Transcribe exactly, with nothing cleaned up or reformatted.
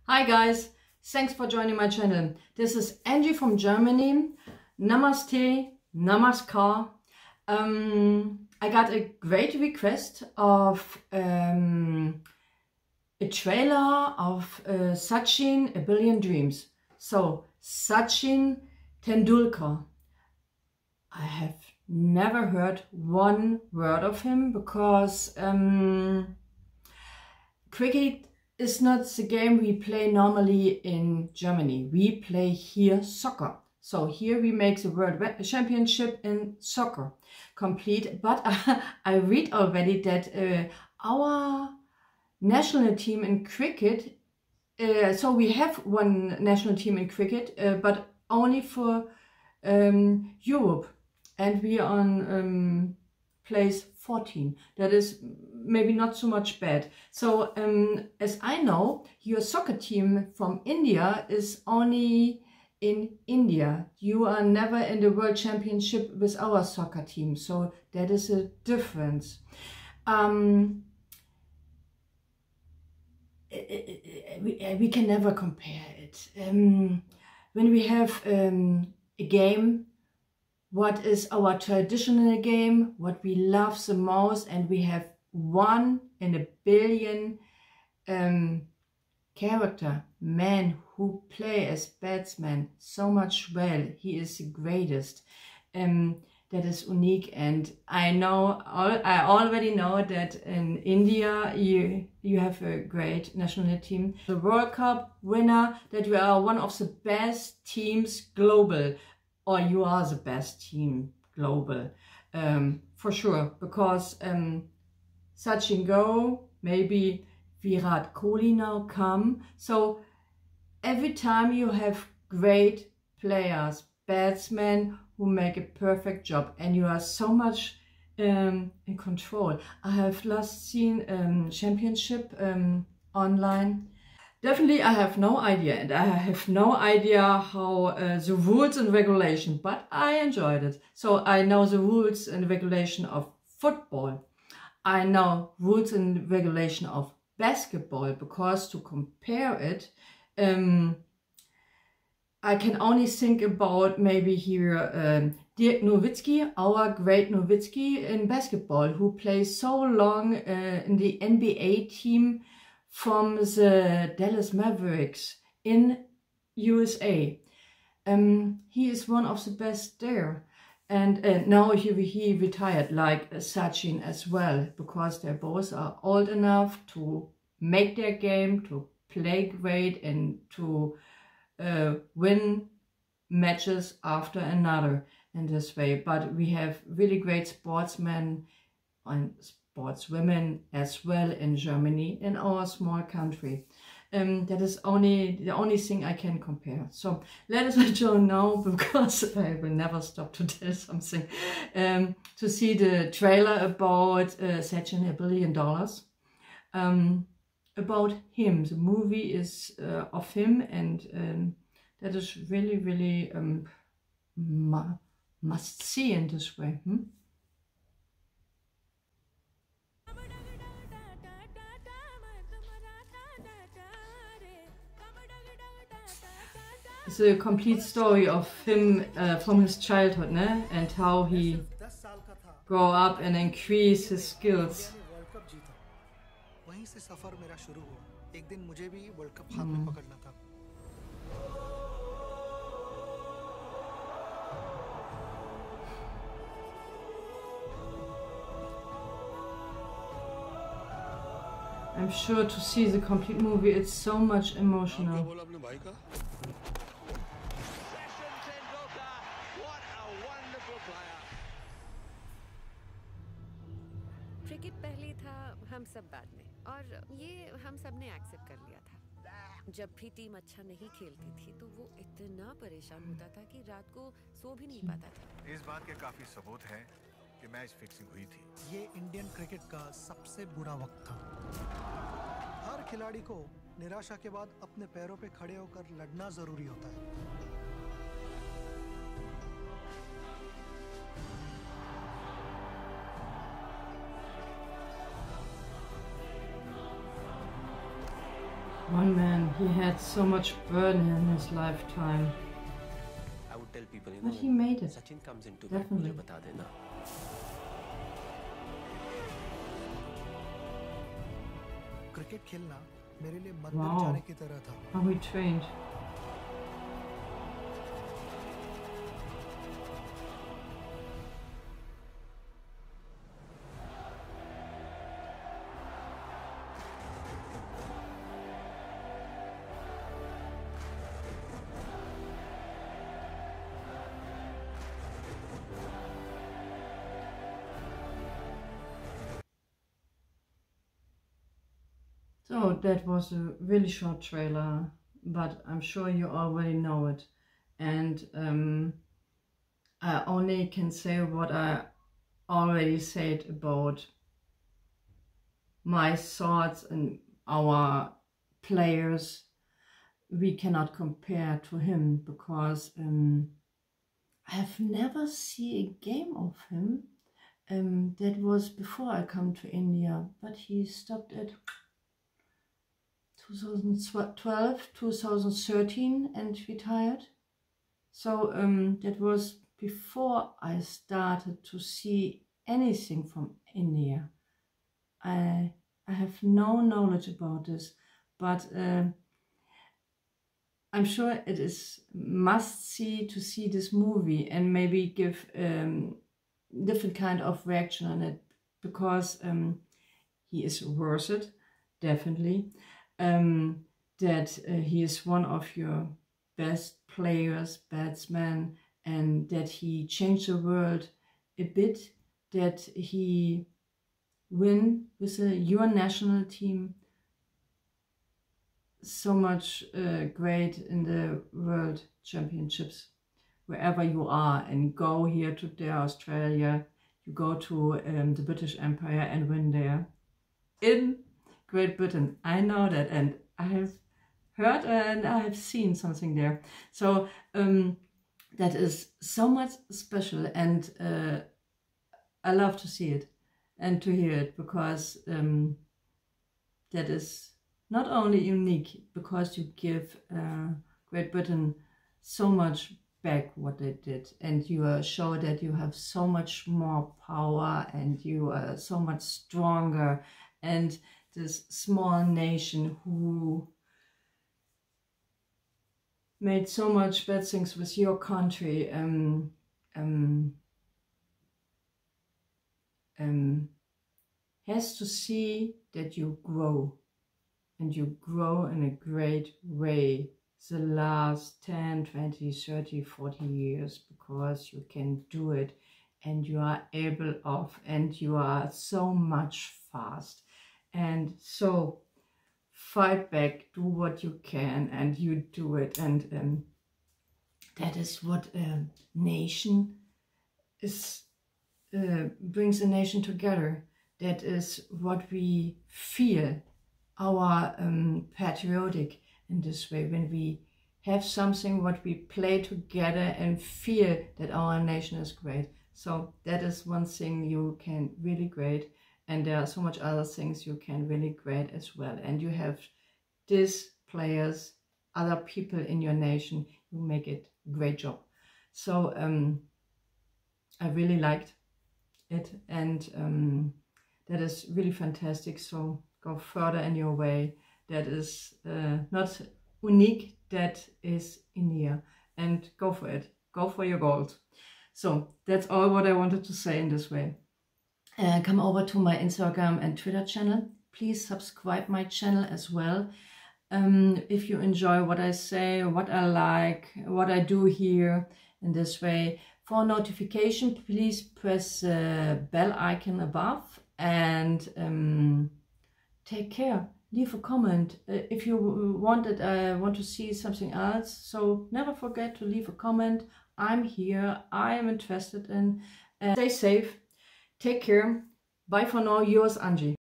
Hi guys, thanks for joining my channel. This is Angie from Germany. Namaste, namaskar. Um, I got a great request of um, a trailer of uh, Sachin, A Billion Dreams. So, Sachin Tendulkar. I have never heard one word of him because um, cricket is not the game we play normally in Germany. We play here soccer. So here we make the World Championship in soccer complete. But uh, I read already that uh, our national team in cricket, uh, so we have one national team in cricket, uh, but only for um, Europe. And we are on um, place fourteen. That is maybe not so much bad. So um, as I know, your soccer team from India is only in India. You are never in the World Championship with our soccer team. So that is a difference. Um, we, we can never compare it. Um, when we have um, a game, what is our traditional game, what we love the most, and we have one in a billion um, character, man who play as batsman so much well. He is the greatest. Um, that is unique, and I know, I already know that in India you you have a great national team. The World Cup winner, that you are one of the best teams global. Or you are the best team global, um, for sure, because um, Sachin go, maybe Virat Kohli now come. So every time you have great players, batsmen who make a perfect job, and you are so much um, in control. I have last seen um, championship um, online. Definitely, I have no idea, and I have no idea how uh, the rules and regulation, but I enjoyed it. So I know the rules and regulation of football. I know rules and regulation of basketball, because to compare it, um, I can only think about maybe here um, Dirk Nowitzki, our great Nowitzki in basketball, who plays so long uh, in the N B A team from the Dallas Mavericks in U S A. Um, he is one of the best there. And uh, now he, he retired, like Sachin as well, because they both are old enough to make their game, to play great, and to uh, win matches after another in this way. But we have really great sportsmen and sportswomen as well in Germany, in our small country. Um, that is only the only thing I can compare. So let us enjoy now, because I will never stop to tell something, um, to see the trailer about uh, Sachin, A Billion Dollars. Um, about him. The movie is uh, of him, and um, that is really, really um, must see in this way. Hmm? It's a complete story of him uh, from his childhood, ne? And how he grew up and increased his skills. Mm. I'm sure to see the complete movie, it's so much emotional. Cricket पहले था, हम सब बाद में, और ये हम सब ने एक्सेप्ट कर लिया था। जब भी टीम अच्छा नहीं खेलती थी तो वो इतना परेशान होता था कि रात को सो भी नहीं पाता था। इस बात के काफी सबूत हैं कि मैच फिक्सिंग हुई थी। ये इंडियन क्रिकेट का सबसे बुरा वक्त था। हर खिलाड़ी को निराशा के बाद अपने पैरों पे खड़े होकर लड़ना जरूरी होता है। One man, he had so much burden in his lifetime. I would tell people, you But know, he made it. Sachin comes into Definitely. मुझे बता देना. क्रिकेट खेलना मेरे लिए मंदिर Wow. जाने की तरह था. How he trained. So that was a really short trailer, but I'm sure you already know it. And um, I only can say what I already said about my thoughts and our players. We cannot compare to him because um, I have never seen a game of him. Um, that was before I come to India, but he stopped at twenty twelve, twenty thirteen and retired. So um, that was before I started to see anything from India. I, I have no knowledge about this, but uh, I'm sure it is must see to see this movie and maybe give um, different kind of reaction on it, because um, he is worth it, definitely. Um, that uh, he is one of your best players, batsmen, and that he changed the world a bit, that he win with a, your national team so much uh, great in the World Championships, wherever you are, and go here to the Australia, you go to um, the British Empire and win there. In Great Britain, I know that, and I have heard and I have seen something there. So um, that is so much special, and uh, I love to see it and to hear it, because um, that is not only unique, because you give uh, Great Britain so much back what they did, and you uh, show that you have so much more power and you are so much stronger, and this small nation who made so much bad things with your country um, um, um, has to see that you grow, and you grow in a great way the last ten, twenty, thirty, forty years, because you can do it and you are able of, and you are so much fast. And so fight back, do what you can, and you do it. And um, that is what a nation is, uh, brings a nation together. That is what we feel, our um, patriotic in this way, when we have something what we play together and feel that our nation is great. So that is one thing you can really great. And there are so much other things you can really great as well. And you have these players, other people in your nation, you make it great job. So um, I really liked it, and um, that is really fantastic. So go further in your way. That is uh, not unique, that is India, and go for it. Go for your gold. So that's all what I wanted to say in this way. Uh, come over to my Instagram and Twitter channel. Please subscribe my channel as well. Um, if you enjoy what I say, what I like, what I do here in this way. For notification, please press the bell icon above, and um, take care. Leave a comment uh, if you want it. I want to see something else. So never forget to leave a comment. I'm here. I am interested in. Uh, stay safe. Take care. Bye for now. Yours, Angie.